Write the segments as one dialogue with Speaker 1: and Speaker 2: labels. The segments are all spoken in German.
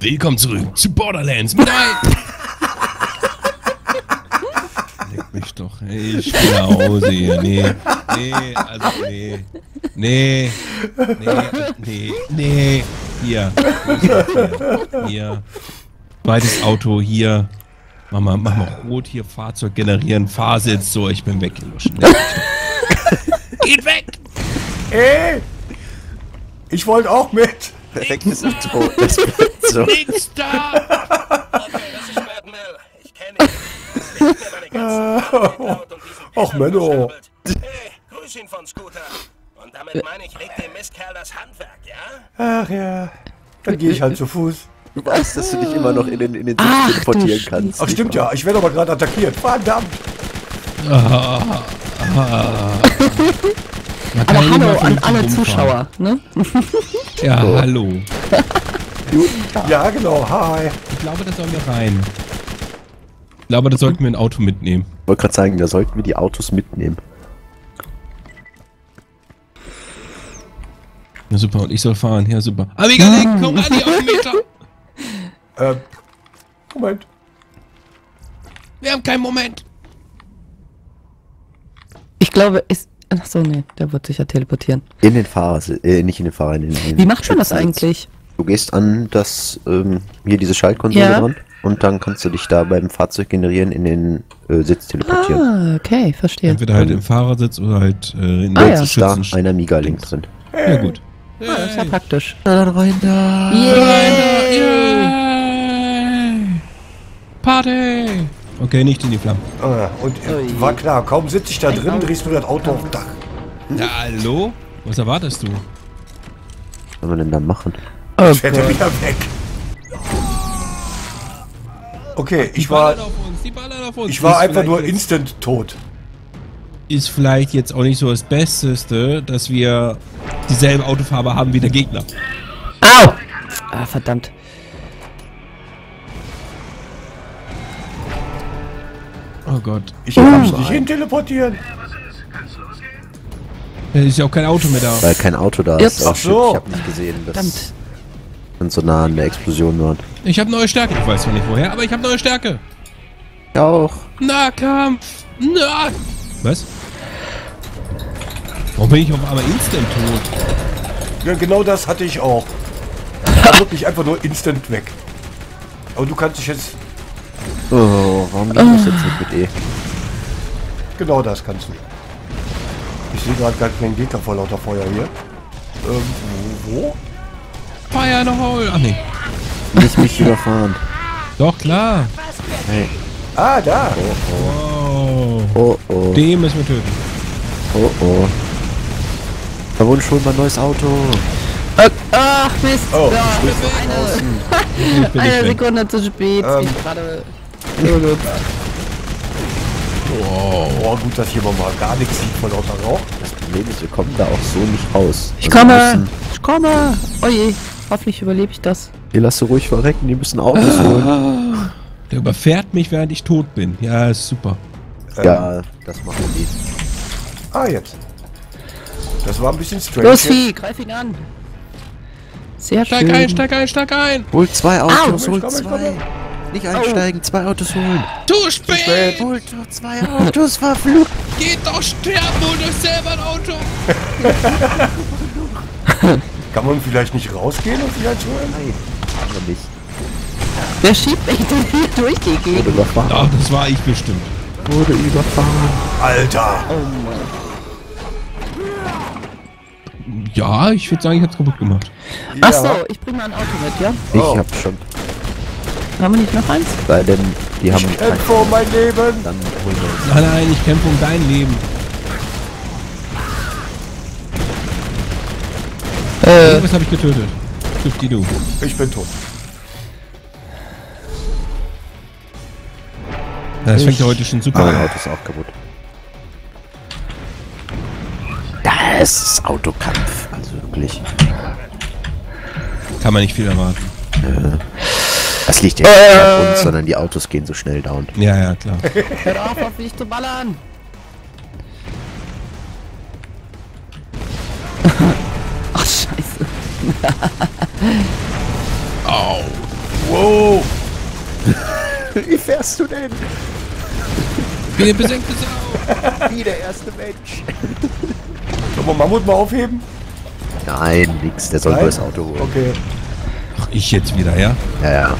Speaker 1: Willkommen zurück zu Borderlands mit ein. Leck mich doch. Ey, ich will nach Hause hier. Nee. Hier. Hier. Zweites Auto hier. Mach mal rot hier. Fahrzeug generieren. Fahrsitz. So, ich bin weggeluscht. Geht weg!
Speaker 2: Ey! Ich wollte auch mit!
Speaker 3: Perfekt ist ein Tod. Das so.
Speaker 1: Nix da!
Speaker 4: Okay, das ist Bad Mel. Ich kenne ihn. Ich hab mir meine ganzen Sachen geklaut und diesen
Speaker 2: Ach,
Speaker 4: Penner
Speaker 2: Menno.
Speaker 4: gestempelt. Hey, grüß ihn von Scooter. Und damit meine ich, legt dem Mistkerl das Handwerk, ja?
Speaker 2: Ach ja. Dann gehe ich halt zu Fuß.
Speaker 3: Du weißt, dass du dich immer noch in den Sitz teleportieren kannst.
Speaker 2: Ach stimmt ja, ich werde aber gerade attackiert. Verdammt!
Speaker 5: Aber hallo an alle Zuschauer, ne?
Speaker 1: Ja, hallo.
Speaker 2: Ja genau, hi.
Speaker 1: Ich glaube, da sollen wir rein. Ich glaube, da sollten wir ein Auto mitnehmen.
Speaker 3: Ich wollte gerade sagen, da sollten wir die Autos mitnehmen.
Speaker 1: Ja, super, und ich soll fahren. Ja, super. Amiga, komm an die Meter.
Speaker 2: Moment.
Speaker 1: Wir haben keinen Moment.
Speaker 5: Ich glaube, achso, nee, der wird sich ja teleportieren.
Speaker 3: In den Fahrer, nicht in den Fahrer, in den
Speaker 5: Wie macht man das
Speaker 3: Schützensitz.
Speaker 5: eigentlich?
Speaker 3: Du gehst an das, hier diese Schaltkonsole
Speaker 5: Ja.
Speaker 3: dran und dann kannst du dich da beim Fahrzeug generieren in den Sitz teleportieren.
Speaker 5: Ah, okay, verstehe.
Speaker 1: Entweder halt im Fahrersitz oder halt in
Speaker 5: Ah,
Speaker 1: der
Speaker 5: ja.
Speaker 3: Jetzt ist da
Speaker 1: Schützen-
Speaker 3: ein Amiga-Link drin.
Speaker 1: Ja, gut.
Speaker 5: Ah, das ist ja praktisch.
Speaker 3: Na dann rein da!
Speaker 1: Yay! Party! Okay, nicht in die Flammen.
Speaker 2: Und war klar, kaum sitze ich da drin, drehst du das Auto auf dem Dach.
Speaker 1: Na, hallo? Was erwartest du?
Speaker 3: Was soll man denn da machen?
Speaker 2: Fährt er wieder weg. Okay,
Speaker 1: Die ballern auf uns.
Speaker 2: ich war
Speaker 1: Ist
Speaker 2: einfach nur
Speaker 1: vielleicht
Speaker 2: instant tot.
Speaker 1: Ist vielleicht jetzt auch nicht so das Besteste, dass wir dieselbe Autofarbe haben wie der Gegner.
Speaker 5: Au! Ah, verdammt.
Speaker 1: Oh Gott.
Speaker 2: Ich kann mich nicht hin teleportieren.
Speaker 1: Da ist ja auch kein Auto mehr da.
Speaker 3: Weil kein Auto da
Speaker 5: Jetzt.
Speaker 3: ist.
Speaker 2: Ach so.
Speaker 3: Ich habe nicht gesehen, dass
Speaker 5: Verdammt.
Speaker 3: wir so nah an der Explosion waren.
Speaker 1: Ich habe neue Stärke. Ich weiß zwar nicht woher, aber ich habe neue Stärke.
Speaker 3: Ich auch.
Speaker 1: Nahkampf. Na. Was? Warum bin ich auf einmal instant tot?
Speaker 2: Ja, genau das hatte ich auch. Ich war wirklich einfach nur instant weg. Aber du kannst dich jetzt...
Speaker 3: Oh, warum geht das jetzt nicht mit E?
Speaker 2: Genau das kannst du. Ich sehe gerade gar keinen Gegner vor lauter Feuer hier. Wo?
Speaker 1: Fire in a hole. Ach nee.
Speaker 3: Nicht mich überfahren.
Speaker 1: Doch, klar.
Speaker 3: Hey.
Speaker 2: Ah, da.
Speaker 1: Oh.
Speaker 3: Oh oh.
Speaker 1: Den müssen wir töten.
Speaker 3: Oh oh. Da wurde schon mal ein neues Auto.
Speaker 5: Ach, Mist.
Speaker 2: Oh,
Speaker 5: Ja,
Speaker 1: Ich bin
Speaker 5: eine
Speaker 1: nicht weg.
Speaker 5: Sekunde zu spät. Ich gerade...
Speaker 2: Oh, gut, dass hier mal gar nichts sieht vor lauter Rauch.
Speaker 3: Das Problem ist, wir kommen da auch so nicht raus.
Speaker 5: Ich
Speaker 3: Also wir
Speaker 5: komme!
Speaker 3: müssen-
Speaker 5: Ich komme! Oje, hoffentlich überlebe ich das.
Speaker 3: Hier lass du ruhig verrecken, die müssen Autos holen.
Speaker 1: Der überfährt mich, während ich tot bin. Ja, ist super.
Speaker 3: Ja, das machen die.
Speaker 2: Ah, jetzt. Das war ein bisschen strange.
Speaker 5: Los, Vieh, greif ihn an! Sehr schön.
Speaker 1: Steig ein.
Speaker 3: Holt zwei Autos,
Speaker 2: Au.
Speaker 3: holt
Speaker 2: Komm,
Speaker 3: zwei. Nicht einsteigen, zwei Autos holen.
Speaker 1: Zu spät.
Speaker 3: Holt doch zwei Autos, verflucht.
Speaker 1: Geht doch sterben, holt euch selber ein Auto.
Speaker 2: Kann man vielleicht nicht rausgehen und vielleicht holen?
Speaker 3: Nein, machen wir nicht.
Speaker 5: Wer schiebt mich denn hier durch die
Speaker 3: Wurde
Speaker 5: Gegend?
Speaker 3: überfahren.
Speaker 1: Ach, das war ich bestimmt.
Speaker 3: Wurde überfahren.
Speaker 2: Alter!
Speaker 1: Ja, ich würde sagen, ich hab's kaputt gemacht.
Speaker 5: Achso, ich bring mal ein Auto mit, ja?
Speaker 3: Ich hab schon.
Speaker 5: Haben wir nicht noch eins?
Speaker 3: Sei denn, die haben
Speaker 2: Ich kämpfe um mein Leben!
Speaker 3: dann holen wir uns.
Speaker 1: Nein, ich kämpfe um dein Leben. Was habe ich getötet? 50 du.
Speaker 2: Ich bin tot.
Speaker 1: Das fängt ja heute schon super
Speaker 3: Mein
Speaker 1: an.
Speaker 3: Auto ist auch kaputt. Das ist Autokampf. Also wirklich.
Speaker 1: Kann man nicht viel erwarten.
Speaker 3: Das liegt ja nicht an uns, sondern die Autos gehen so schnell down.
Speaker 1: Ja, ja, klar.
Speaker 5: Hört auf mich zu ballern! Ach, scheiße.
Speaker 1: Au.
Speaker 2: Wow.
Speaker 3: Wie fährst du denn?
Speaker 1: Wie eine besenkte Sau.
Speaker 3: Wie der erste Mensch.
Speaker 2: Sollen wir Mammut mal aufheben?
Speaker 3: Nein, nix. Der soll nur das Auto holen.
Speaker 2: Okay.
Speaker 1: Ach, ich jetzt wieder, ja?
Speaker 3: Ja, ja.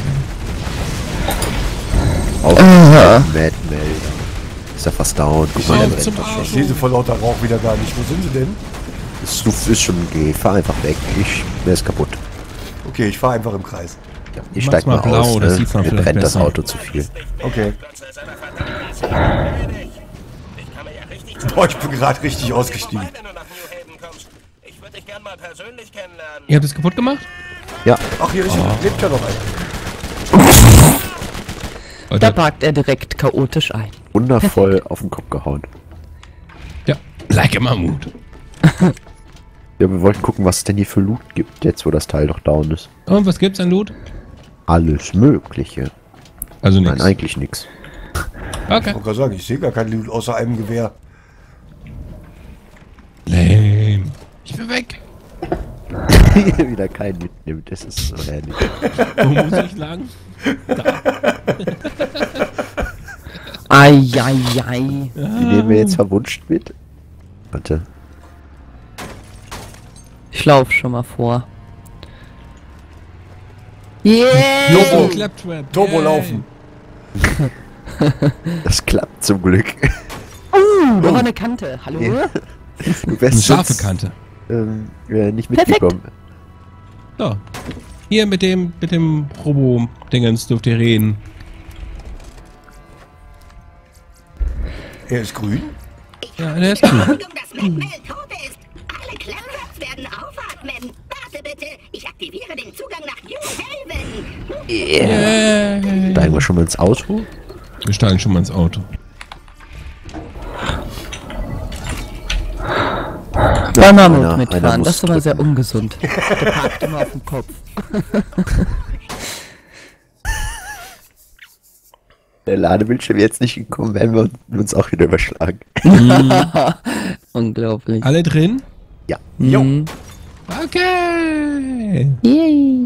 Speaker 3: Auf Mad Melder. Ist ja fast down. Guck mal, der
Speaker 1: Auf zum
Speaker 3: brennt doch schon.
Speaker 2: Ich sehe sie vor lauter Rauch wieder gar nicht. Wo sind sie denn?
Speaker 3: Ist schon okay. Fahr einfach weg. Mir ist kaputt.
Speaker 2: Okay, ich fahre einfach im Kreis.
Speaker 3: Ja, ich
Speaker 1: Mach's
Speaker 3: steig mal
Speaker 1: mal blau,
Speaker 3: aus.
Speaker 1: das
Speaker 3: Ne?
Speaker 1: sieht man
Speaker 3: Mir
Speaker 1: vielleicht
Speaker 3: brennt das
Speaker 1: besser.
Speaker 3: Auto zu viel.
Speaker 2: Okay.
Speaker 4: Ich kann mir ja richtig
Speaker 2: Boah, ich bin gerade richtig ausgestiegen.
Speaker 4: wenn du nach New Haven kommst. Ich würde dich gern mal persönlich kennenlernen.
Speaker 1: Ihr habt es kaputt gemacht?
Speaker 3: Ja,
Speaker 2: Ach, hier ist lebt ja noch ein.
Speaker 5: Da
Speaker 1: Oder?
Speaker 5: parkt er direkt chaotisch ein.
Speaker 3: wundervoll auf den Kopf gehauen.
Speaker 1: Ja, like a Mammut.
Speaker 3: Ja, wir wollten gucken, was es denn hier für Loot gibt, jetzt wo das Teil doch down ist.
Speaker 1: Und was gibt's an Loot?
Speaker 3: Alles Mögliche.
Speaker 1: Also
Speaker 3: Nein,
Speaker 1: nichts.
Speaker 3: eigentlich nichts.
Speaker 1: Okay.
Speaker 2: Ich wollte gerade sagen, ich sehe gar kein Loot außer einem Gewehr.
Speaker 1: Lame. Ich bin weg.
Speaker 3: Wieder keinen mitnimmt, das ist so herrlich.
Speaker 1: Wo muss ich lang?
Speaker 5: Eieiei.
Speaker 3: Die nehmen wir jetzt verwunscht mit. Warte.
Speaker 5: Ich lauf schon mal vor. Yeah!
Speaker 2: Turbo.
Speaker 1: Claptrap.
Speaker 2: Turbo
Speaker 1: Yay.
Speaker 2: laufen.
Speaker 3: Das klappt zum Glück.
Speaker 5: Noch eine Kante. Hallo?
Speaker 3: Ja. Du
Speaker 1: Eine
Speaker 3: wirst
Speaker 1: scharfe
Speaker 3: sonst,
Speaker 1: Kante.
Speaker 3: nicht
Speaker 5: Perfekt.
Speaker 3: mitbekommen.
Speaker 1: So. Hier mit dem Robo-Dingens dürft ihr reden.
Speaker 2: Er ist grün.
Speaker 1: Ja, der ist cool.
Speaker 6: Achtung, dass Macmel tot ist. Alle Clamrats werden aufatmen. Warte bitte, ich aktiviere den Zugang nach New Haven.
Speaker 1: Yay.
Speaker 3: Steigen wir schon mal ins Auto.
Speaker 1: Wir steigen schon mal ins Auto.
Speaker 5: Bei Mammut
Speaker 3: einer
Speaker 5: mitfahren,
Speaker 3: muss
Speaker 5: das ist aber sehr
Speaker 3: drücken.
Speaker 5: ungesund. Der parkt immer auf dem Kopf.
Speaker 3: Der Ladebildschirm jetzt nicht gekommen, werden wir uns auch wieder überschlagen.
Speaker 5: Unglaublich.
Speaker 1: Alle drin?
Speaker 3: Ja.
Speaker 2: Jo.
Speaker 5: Mhm.
Speaker 1: Okay.
Speaker 5: Yay.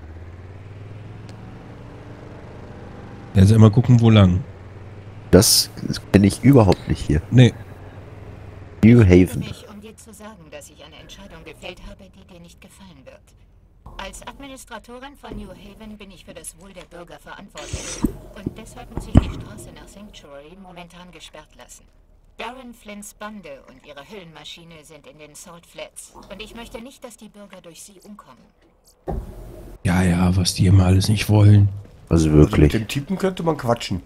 Speaker 1: Also immer gucken, wo lang.
Speaker 3: Das kenne ich überhaupt nicht hier.
Speaker 1: Nee.
Speaker 3: New Haven.
Speaker 6: Um dir zu sagen, dass ich eine Entscheidung gefällt habe, die dir nicht gefallen wird. Als Administratorin von New Haven bin ich für das Wohl der Bürger verantwortlich. Und deshalb muss ich die Straße nach Sanctuary momentan gesperrt lassen. Darren Flints Bande und ihre Hüllenmaschine sind in den Salt Flats. Und ich möchte nicht, dass die Bürger durch sie umkommen.
Speaker 1: Ja, ja, was die immer alles nicht wollen.
Speaker 3: Also
Speaker 2: Also mit
Speaker 3: wirklich.
Speaker 2: dem Typen könnte man quatschen.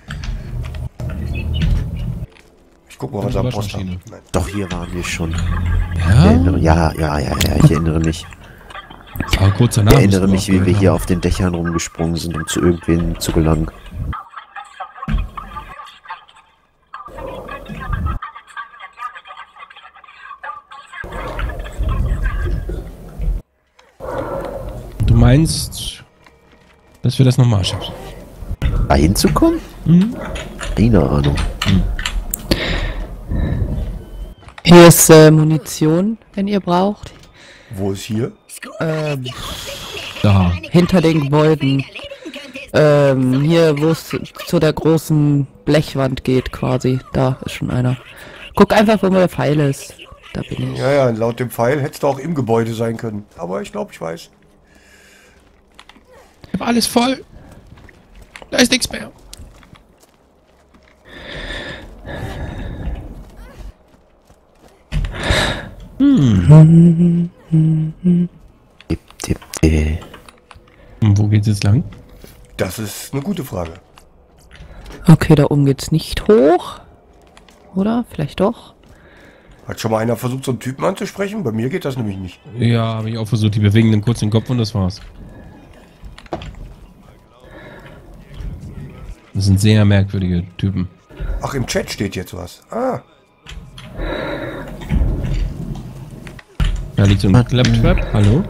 Speaker 2: Ich guck mal, was
Speaker 1: Die
Speaker 2: er am Post
Speaker 1: Waschmaschine.
Speaker 2: hat. Nein.
Speaker 3: Doch, hier waren wir schon. Ich
Speaker 1: Ja?
Speaker 3: erinnere, ja, ich erinnere mich.
Speaker 1: Aber kurz
Speaker 3: Ich
Speaker 1: danach.
Speaker 3: erinnere
Speaker 1: müssen
Speaker 3: mich, wie wir hier auf den Dächern rumgesprungen sind, um zu irgendwen zu gelangen.
Speaker 1: Du meinst, dass wir das nochmal schaffen?
Speaker 3: Da hinzukommen?
Speaker 1: Mhm.
Speaker 3: Keine Ahnung.
Speaker 5: Hier ist Munition, wenn ihr braucht.
Speaker 2: Wo ist hier?
Speaker 1: Da.
Speaker 5: Hinter den Gebäuden. Hier, wo es zu der großen Blechwand geht, quasi. Da ist schon einer. Guck einfach, wo der Pfeil ist. Da bin ich.
Speaker 2: Ja, ja, laut dem Pfeil hättest du auch im Gebäude sein können. Aber ich glaube, ich weiß.
Speaker 1: Ich hab alles voll. Da ist nichts mehr.
Speaker 3: Tipp, tipp, tipp.
Speaker 1: Und wo geht's jetzt lang?
Speaker 2: Das ist eine gute Frage.
Speaker 5: Okay, da oben geht's nicht hoch. Oder? Vielleicht doch?
Speaker 2: Hat schon mal einer versucht, so einen Typen anzusprechen? Bei mir geht das nämlich nicht.
Speaker 1: Ja, habe ich auch versucht. Die bewegen dann kurz den Kopf und das war's. Das sind sehr merkwürdige Typen.
Speaker 2: Ach, im Chat steht jetzt was. Ah,
Speaker 1: Da liegt so ein Claptrap. Hallo?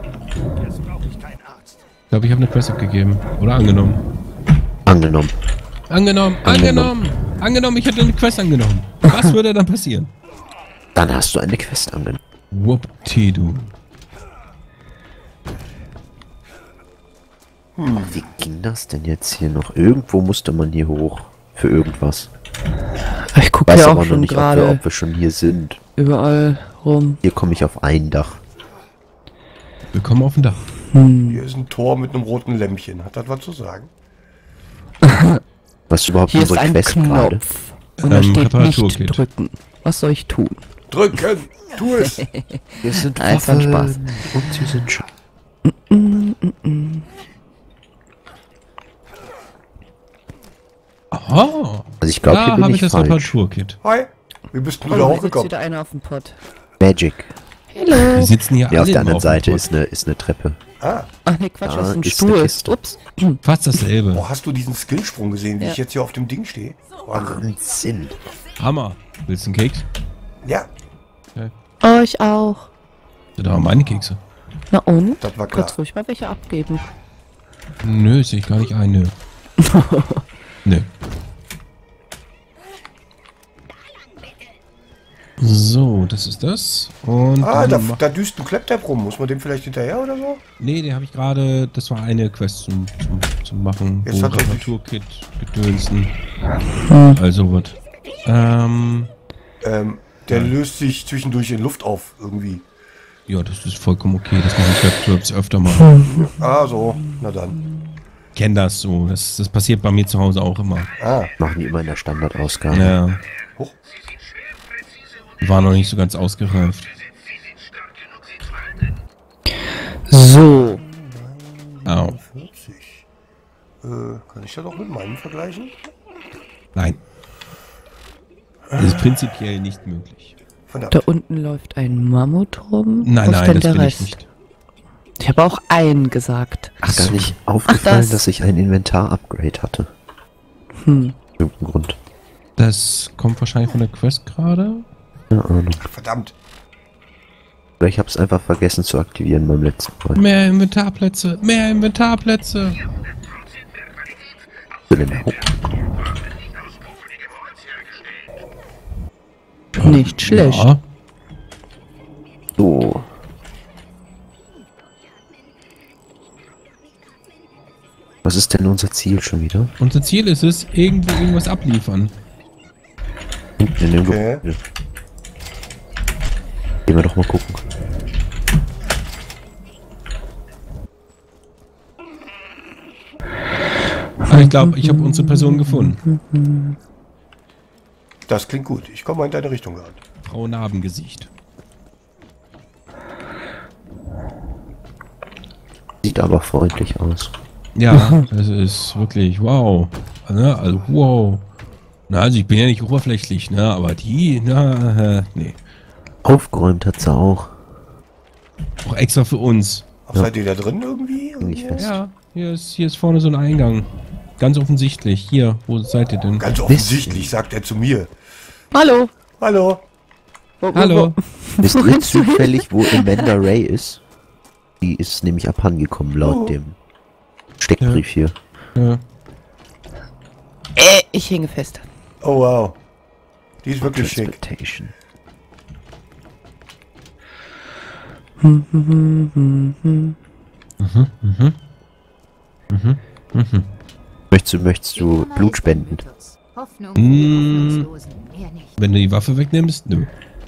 Speaker 1: Ich glaube, ich habe eine Quest abgegeben. Oder angenommen.
Speaker 3: Angenommen.
Speaker 1: Angenommen, ich hätte eine Quest angenommen. Was würde dann passieren?
Speaker 3: Dann hast du eine Quest angenommen.
Speaker 1: Whoop-ti-du.
Speaker 3: Wie ging das denn jetzt hier noch? Irgendwo musste man hier hoch. Für irgendwas.
Speaker 5: Ich gucke
Speaker 3: Weiß
Speaker 5: ja
Speaker 3: aber
Speaker 5: auch
Speaker 3: noch
Speaker 5: schon
Speaker 3: nicht,
Speaker 5: gerade
Speaker 3: ob wir schon hier sind.
Speaker 5: überall rum.
Speaker 3: Hier komme ich auf ein Dach.
Speaker 1: Willkommen auf dem Dach.
Speaker 2: Hier ist ein Tor mit einem roten Lämpchen. Hat das was zu sagen?
Speaker 3: Was ist überhaupt
Speaker 5: Hier ist
Speaker 3: unsere
Speaker 5: ein
Speaker 3: Quest gerade?
Speaker 5: Knopf. Und da steht nicht
Speaker 1: Reparaturkit.
Speaker 5: drücken. Was soll ich tun?
Speaker 2: Drücken! Tu es!
Speaker 3: Hier sind
Speaker 5: Ah, ist ein Spaß.
Speaker 3: Und sie sind schon.
Speaker 1: Aha.
Speaker 3: Also ich glaube, hier
Speaker 1: Da
Speaker 3: bin
Speaker 1: habe
Speaker 3: ich
Speaker 1: ich das
Speaker 3: falsch.
Speaker 1: Reparaturkit.
Speaker 2: Hi! Wie bist du da
Speaker 5: Oh, jetzt
Speaker 2: hochgekommen?
Speaker 5: wieder einer auf dem Pott.
Speaker 3: Magic.
Speaker 1: Wir sitzen hier
Speaker 3: Ja,
Speaker 1: alle
Speaker 3: auf der anderen
Speaker 1: dem
Speaker 3: Seite
Speaker 1: Pott.
Speaker 3: ist eine Treppe.
Speaker 2: Ah,
Speaker 5: Ach ne, Quatsch,
Speaker 3: Da
Speaker 5: das ist ein
Speaker 3: ist eine
Speaker 5: Stuhl.
Speaker 3: Kiste.
Speaker 5: Ups.
Speaker 1: Fast dasselbe.
Speaker 2: boah, hast du diesen Skillsprung gesehen, wie
Speaker 5: Ja.
Speaker 2: ich jetzt hier auf dem Ding stehe? Wahnsinn.
Speaker 3: Wahnsinn.
Speaker 1: Hammer. Willst du einen Keks?
Speaker 2: Ja,
Speaker 5: Euch auch.
Speaker 1: Da haben meine Kekse.
Speaker 5: Na und?
Speaker 2: das war klar.
Speaker 5: Kurz ruhig mal welche abgeben.
Speaker 1: Nö, sehe ich gar nicht ein, nö. Nö. So, das ist das. Und
Speaker 2: Ah,
Speaker 1: dann
Speaker 2: da, da düst ein Klepptap rum. Muss man dem vielleicht hinterher oder so?
Speaker 1: nee, den habe ich gerade, das war eine Quest zum Machen.
Speaker 2: Jetzt hat er sich-
Speaker 1: Reparaturkit, Gedönsen. Also was.
Speaker 2: Der löst sich zwischendurch in Luft auf, irgendwie.
Speaker 1: Ja, das ist vollkommen okay. Das machen Claptraps öfter mal.
Speaker 2: Ah, so. Na dann.
Speaker 1: Kenn das so. Das passiert bei mir zu Hause auch immer.
Speaker 2: Ah,
Speaker 3: Machen die immer in der Standardausgabe.
Speaker 1: Ja.
Speaker 2: hoch.
Speaker 1: War noch nicht so ganz ausgereift.
Speaker 5: So.
Speaker 1: Au.
Speaker 2: 40. Kann ich das auch mit meinem vergleichen?
Speaker 1: Nein. Das ist prinzipiell nicht möglich.
Speaker 2: Verdammt.
Speaker 5: Da unten läuft ein Mammut rum.
Speaker 1: Nein,
Speaker 5: Wo ist
Speaker 1: nein,
Speaker 5: denn
Speaker 1: das
Speaker 5: der
Speaker 1: will ich
Speaker 5: Rest?
Speaker 1: nicht.
Speaker 5: Ich habe auch einen gesagt.
Speaker 3: Ach, gar nicht aufgefallen,
Speaker 5: das.
Speaker 3: dass ich ein Inventar-Upgrade hatte.
Speaker 5: Hm.
Speaker 3: Aus irgendeinem Grund.
Speaker 1: Das kommt wahrscheinlich von der Quest gerade.
Speaker 3: Keine Ahnung.
Speaker 2: Verdammt.
Speaker 3: Oder ich habe es einfach vergessen zu aktivieren beim letzten Mal.
Speaker 1: Mehr Inventarplätze, mehr Inventarplätze.
Speaker 3: Zu dem Hoch.
Speaker 5: Nicht schlecht.
Speaker 1: Ja.
Speaker 3: So. Was ist denn unser Ziel schon wieder?
Speaker 1: Unser Ziel ist es, irgendwo irgendwas abliefern.
Speaker 3: Hinten in dem
Speaker 2: Okay.
Speaker 3: Gebäude. Gehen wir doch mal gucken.
Speaker 1: Aber ich glaube, ich habe unsere Person gefunden.
Speaker 2: Das klingt gut. Ich komme mal in deine Richtung gerade.
Speaker 1: Frau Narbengesicht.
Speaker 3: Sieht aber freundlich aus.
Speaker 1: Ja, das ist wirklich wow. Also wow. Na, also ich bin ja nicht oberflächlich, ne, aber die, nee.
Speaker 3: Aufgeräumt hat sie auch.
Speaker 1: Auch extra für uns.
Speaker 2: Ach, seid ihr da drin irgendwie?
Speaker 3: Nicht fest.
Speaker 1: Ja, hier ist vorne so ein Eingang. Ganz offensichtlich. Hier, wo seid ihr denn?
Speaker 2: Ganz offensichtlich, sagt er zu mir.
Speaker 5: Hallo.
Speaker 2: Hallo.
Speaker 1: Hallo.
Speaker 3: Wisst
Speaker 5: Wo
Speaker 3: ihr
Speaker 5: rennst du hin?
Speaker 3: zufällig, wo Amanda Ray ist? Die ist nämlich abhandengekommen laut dem Steckbrief hier.
Speaker 1: Ja.
Speaker 5: Ich hänge fest.
Speaker 2: Oh wow. Die ist wirklich schick.
Speaker 3: Transportation. Möchtest du Blut spenden?
Speaker 6: Hoffnung für die Hoffnungslosen, mehr nicht.
Speaker 1: Wenn du die Waffe wegnimmst, nö.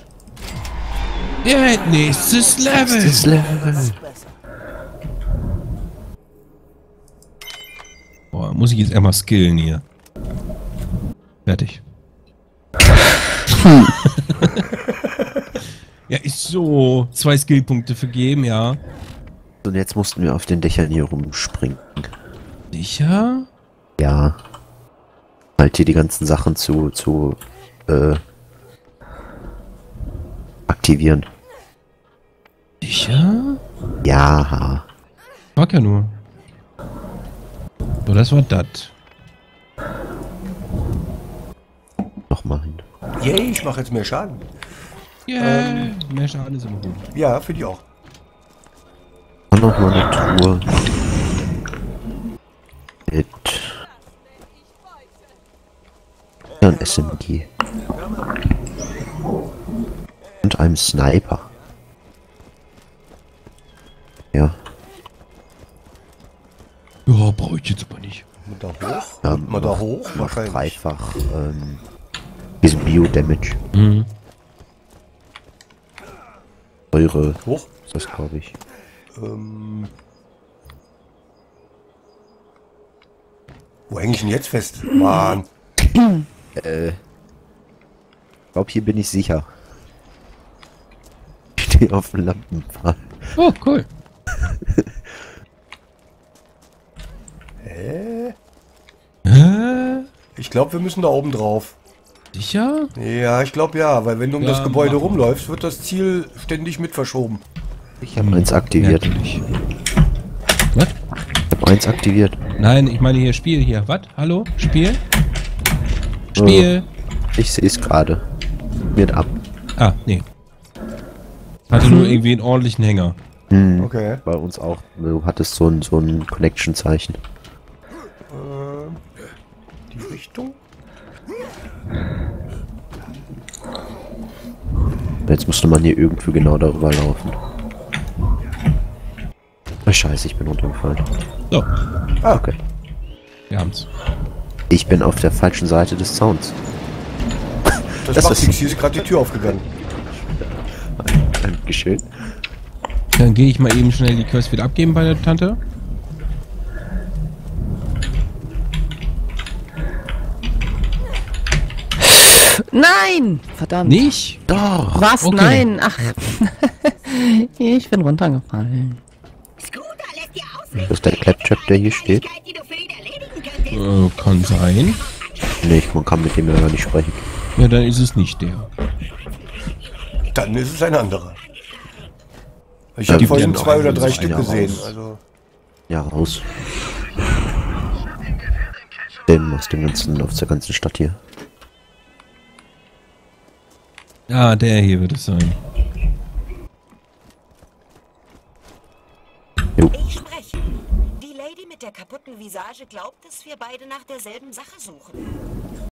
Speaker 1: Ja, nächstes Level.
Speaker 3: Das Level.
Speaker 1: Boah, muss ich jetzt einmal skillen hier. Fertig. Ja, ist so. 2 Skillpunkte vergeben, ja.
Speaker 3: Und jetzt mussten wir auf den Dächern hier rumspringen.
Speaker 1: Sicher?
Speaker 3: Ja. Halt hier die ganzen Sachen zu aktivieren.
Speaker 1: Sicher?
Speaker 3: Ja.
Speaker 1: Frag ja nur. So, das war das.
Speaker 3: Nochmal hin.
Speaker 2: Yay, ich mache jetzt mehr Schaden.
Speaker 1: Yeah. Mehr Schaden ist immer gut.
Speaker 2: Ja, für die auch.
Speaker 3: Und nochmal eine Truhe. Mit ein SMG. Und einem Sniper. Ja.
Speaker 1: Ja, brauche ich jetzt aber nicht.
Speaker 2: Da hoch? Mal da hoch?
Speaker 3: Macht
Speaker 2: Wahrscheinlich.
Speaker 3: dreifach diesen Bio-Damage.
Speaker 1: Mhm.
Speaker 3: Eure
Speaker 2: Hoch?
Speaker 3: ist das, glaube ich.
Speaker 2: Wo häng ich denn jetzt fest? Mann.
Speaker 3: Ich glaube, hier bin ich sicher. Ich stehe auf dem Lampenpfahl.
Speaker 1: Oh, cool.
Speaker 2: Hä?
Speaker 1: Hä?
Speaker 2: Ich glaube, wir müssen da oben drauf.
Speaker 1: Sicher?
Speaker 2: Ja, ich glaube ja, weil wenn du um
Speaker 1: Ja,
Speaker 2: das Gebäude
Speaker 1: mach.
Speaker 2: rumläufst, wird das Ziel ständig mit verschoben.
Speaker 3: Ich habe eins aktiviert.
Speaker 1: Merkwürdig. Was?
Speaker 3: Ich habe eins aktiviert.
Speaker 1: Nein, ich meine hier Spiel hier. Was? Hallo? Spiel? Spiel?
Speaker 3: Ich sehe es gerade. Wird ab.
Speaker 1: Ah, nee. Hatte nur irgendwie einen ordentlichen Hänger.
Speaker 2: Okay.
Speaker 3: Bei uns auch. Du hattest so ein Connection-Zeichen.
Speaker 2: Die Richtung?
Speaker 3: Jetzt musste man hier irgendwie genau darüber laufen. Oh, Scheiße, ich bin runtergefallen.
Speaker 1: So,
Speaker 3: Okay.
Speaker 1: wir haben's.
Speaker 3: Ich bin auf der falschen Seite des Zauns.
Speaker 2: Das,
Speaker 3: Das
Speaker 2: macht
Speaker 3: ist-
Speaker 2: nichts, hier ist gerade die Tür aufgegangen.
Speaker 3: Dankeschön.
Speaker 1: Dann gehe ich mal eben schnell die Quest wieder abgeben bei der Tante.
Speaker 5: Nein! Verdammt.
Speaker 1: Nicht?
Speaker 3: Doch!
Speaker 5: Was?
Speaker 1: Okay.
Speaker 5: Nein! Ach. Ich bin runtergefallen.
Speaker 6: Scooter lässt dir ausrichten.
Speaker 3: Das ist der Claptrap, der hier steht.
Speaker 6: Die du für ihn erledigen könntest.
Speaker 1: Kann sein.
Speaker 3: Nee, man kann mit dem ja gar nicht sprechen.
Speaker 1: Ja, dann ist es nicht der.
Speaker 2: Dann ist es ein anderer. Ich
Speaker 3: Ja,
Speaker 2: habe
Speaker 3: gibt
Speaker 2: vorhin
Speaker 3: ja noch
Speaker 2: 2 oder
Speaker 3: einen,
Speaker 2: 3
Speaker 3: so
Speaker 2: Stück
Speaker 3: einer
Speaker 2: gesehen.
Speaker 3: raus.
Speaker 2: Also
Speaker 3: Ja, raus. Den aus dem ganzen, aus der ganzen Stadt hier.
Speaker 1: Ah, der hier wird es sein.
Speaker 7: Ich spreche. Die Lady mit der kaputten Visage glaubt, dass wir beide nach derselben Sache suchen.